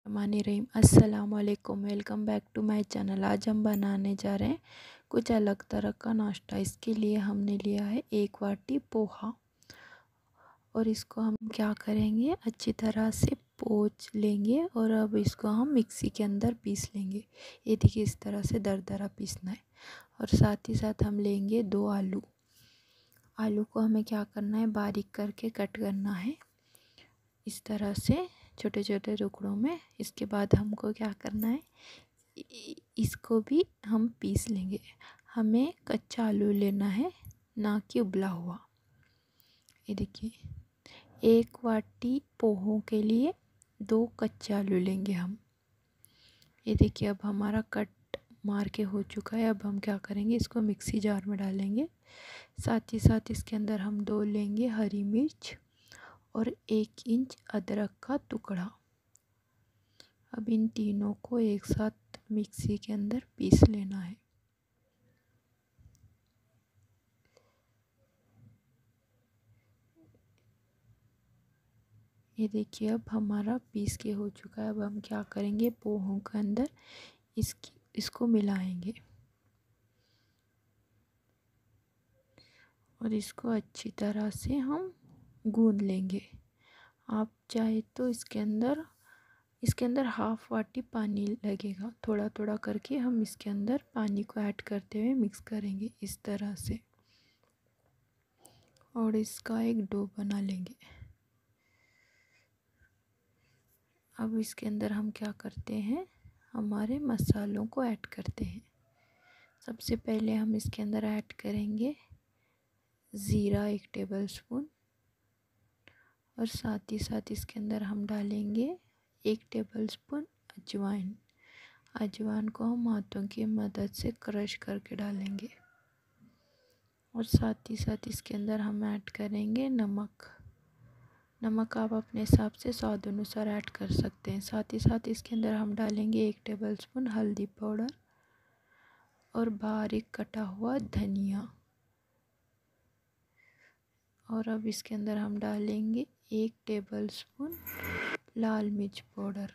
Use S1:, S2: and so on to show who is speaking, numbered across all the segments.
S1: रहीम अस्सलाम वालेकुम। Welcome back to my channel. आज हम बनाने जा रहे हैं कुछ अलग तरह का नाश्ता। इसके लिए हमने लिया है 1 वाटी पोहा और इसको हम क्या करेंगे, अच्छी तरह से पोंछ लेंगे और अब इसको हम मिक्सी के अंदर पीस लेंगे। ये देखिए, इस तरह से दरदरा पीसना है। और साथ ही साथ हम लेंगे 2 आलू। आलू को हमें क्या करना है, बारीक करके कट करना है इस तरह से छोटे छोटे टुकड़ों में। इसके बाद हमको क्या करना है, इसको भी हम पीस लेंगे। हमें कच्चा आलू लेना है, ना कि उबला हुआ। ये देखिए, 1 वाटी पोहों के लिए 2 कच्चे आलू लेंगे हम। ये देखिए, अब हमारा कट मार के हो चुका है। अब हम क्या करेंगे, इसको मिक्सी जार में डालेंगे। साथ ही साथ इसके अंदर हम 2 लेंगे हरी मिर्च और 1 इंच अदरक का टुकड़ा। अब इन तीनों को एक साथ मिक्सी के अंदर पीस लेना है। ये देखिए, अब हमारा पीस के हो चुका है। अब हम क्या करेंगे, पोहों के अंदर इसको मिलाएंगे और इसको अच्छी तरह से हम गूंद लेंगे। आप चाहे तो इसके अंदर 1/2 वाटी पानी लगेगा। थोड़ा थोड़ा करके हम इसके अंदर पानी को ऐड करते हुए मिक्स करेंगे इस तरह से, और इसका एक डो बना लेंगे। अब इसके अंदर हम क्या करते हैं, हमारे मसालों को ऐड करते हैं। सबसे पहले हम इसके अंदर ऐड करेंगे ज़ीरा 1 टेबलस्पून, और साथ ही साथ इसके अंदर हम डालेंगे 1 टेबलस्पून अजवाइन। अजवाइन को हम हाथों की मदद से क्रश करके डालेंगे। और साथ ही साथ इसके अंदर हम ऐड करेंगे नमक। नमक आप अपने हिसाब से स्वाद अनुसार ऐड कर सकते हैं। साथ ही साथ इसके अंदर हम डालेंगे 1 टेबलस्पून हल्दी पाउडर और बारीक कटा हुआ धनिया। और अब इसके अंदर हम डालेंगे 1 टेबलस्पून लाल मिर्च पाउडर।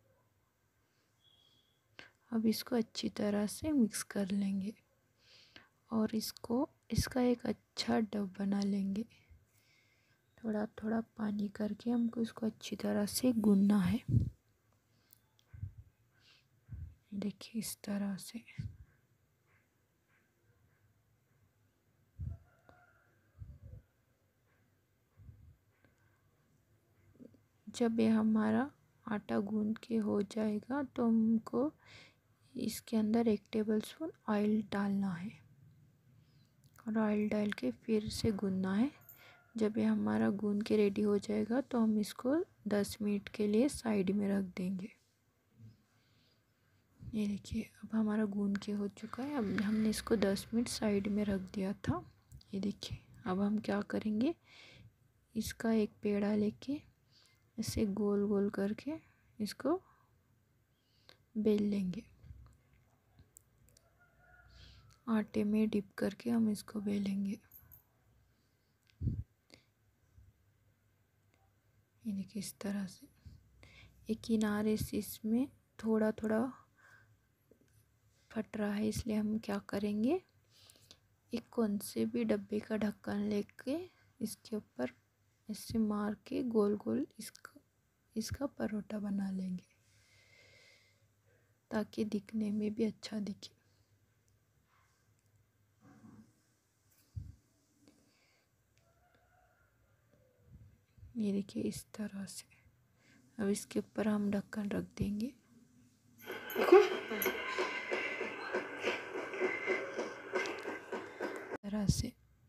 S1: अब इसको अच्छी तरह से मिक्स कर लेंगे और इसका एक अच्छा डो बना लेंगे। थोड़ा थोड़ा पानी करके हमको इसको अच्छी तरह से गूंदना है। देखिए, इस तरह से। जब ये हमारा आटा गूंद के हो जाएगा तो हमको इसके अंदर 1 टेबलस्पून ऑयल डालना है और ऑयल डाल के फिर से गूंदना है। जब ये हमारा गूंद के रेडी हो जाएगा तो हम इसको 10 मिनट के लिए साइड में रख देंगे। ये देखिए, अब हमारा गूंद के हो चुका है। अब हमने इसको 10 मिनट साइड में रख दिया था। ये देखिए, अब हम क्या करेंगे, इसका एक पेड़ा लेके इसे गोल गोल करके इसको बेल लेंगे। आटे में डिप करके हम इसको बेलेंगे। ये देखिए, इस तरह से। एक किनारे से इसमें थोड़ा थोड़ा फट रहा है, इसलिए हम क्या करेंगे, एक कौन से भी डब्बे का ढक्कन लेके इसके ऊपर ऐसे मार के गोल गोल इसका परोठा बना लेंगे, ताकि दिखने में भी अच्छा दिखे। ये देखिए, इस तरह से। अब इसके ऊपर हम ढक्कन रख देंगे। तरह से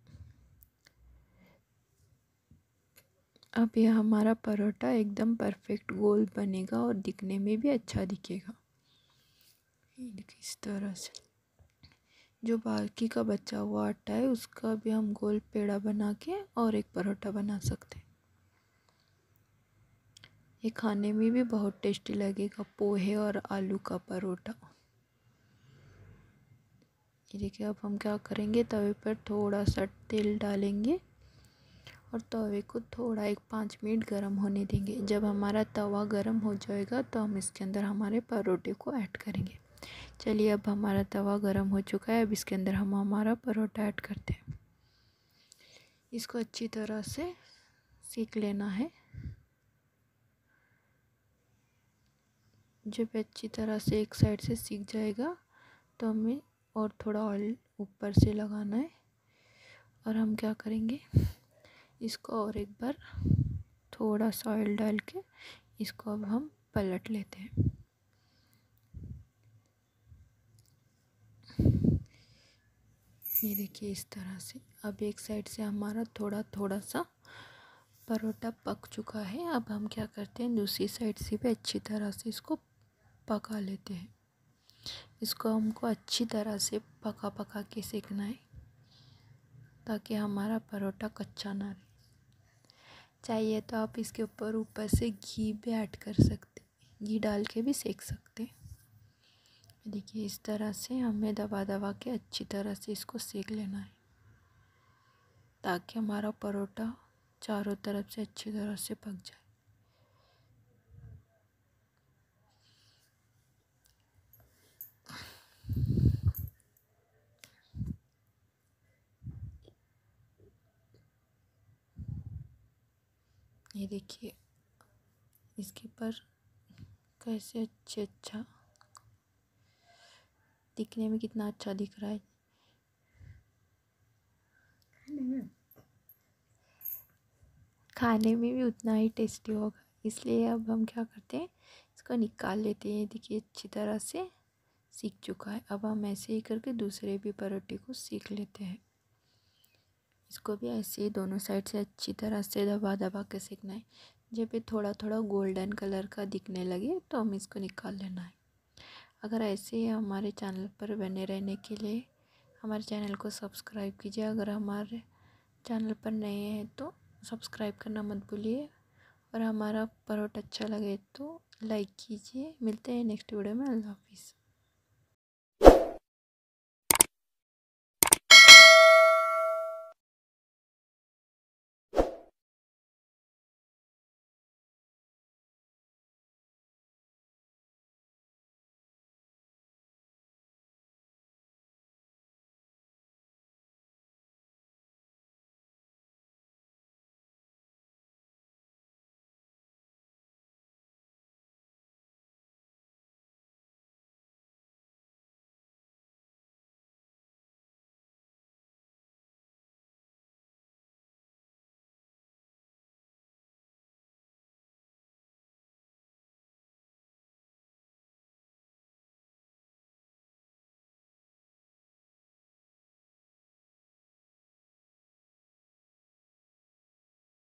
S1: अब यह हमारा परोठा एकदम परफेक्ट गोल बनेगा और दिखने में भी अच्छा दिखेगा। ये देखिए, इस तरह से। जो बाकी का बचा हुआ आटा है उसका भी हम गोल पेड़ा बना के और एक परोठा बना सकते हैं। ये खाने में भी बहुत टेस्टी लगेगा, पोहे और आलू का परोठा। ये देखिए, अब हम क्या करेंगे, तवे पर थोड़ा सा तेल डालेंगे और तवे को थोड़ा 5 मिनट गरम होने देंगे। जब हमारा तवा गरम हो जाएगा तो हम इसके अंदर हमारे परोठे को ऐड करेंगे। चलिए, अब हमारा तवा गरम हो चुका है। अब इसके अंदर हम हमारा परोठा ऐड करते हैं। इसको अच्छी तरह से सेक लेना है। जब अच्छी तरह से एक साइड से सीख जाएगा तो हमें और थोड़ा ऑयल ऊपर से लगाना है। और हम क्या करेंगे, इसको और एक बार थोड़ा सा ऑयल डाल के इसको अब हम पलट लेते हैं। ये देखिए, इस तरह से अब एक साइड से हमारा थोड़ा थोड़ा सा परोठा पक चुका है। अब हम क्या करते हैं, दूसरी साइड से भी अच्छी तरह से इसको पका लेते हैं। इसको हमको अच्छी तरह से पका के सेकना है ताकि हमारा परोठा कच्चा ना रहे। चाहिए तो आप इसके ऊपर से घी भी ऐड कर सकते, घी डाल के भी सेक सकते। देखिए, इस तरह से हमें दबा के अच्छी तरह से इसको सेक लेना है ताकि हमारा परोठा चारों तरफ से अच्छी तरह से पक जाए। ये देखिए, इसके पर कैसे अच्छा दिखने में कितना अच्छा दिख रहा है। खाने में भी उतना ही टेस्टी होगा। इसलिए अब हम क्या करते हैं, इसको निकाल लेते हैं। देखिए, अच्छी तरह से सीख चुका है। अब हम ऐसे ही करके दूसरे भी परोठे को सीख लेते हैं। इसको भी ऐसे ही दोनों साइड से अच्छी तरह से दबा के सीखना है। जब ये थोड़ा थोड़ा गोल्डन कलर का दिखने लगे तो हम इसको निकाल लेना है। अगर ऐसे ही हमारे चैनल पर बने रहने के लिए हमारे चैनल को सब्सक्राइब कीजिए। अगर हमारे चैनल पर नए हैं तो सब्सक्राइब करना मत भूलिए। और हमारा परोठा अच्छा लगे तो लाइक कीजिए। मिलते हैं नेक्स्ट वीडियो में। अल्लाह हाफिज़।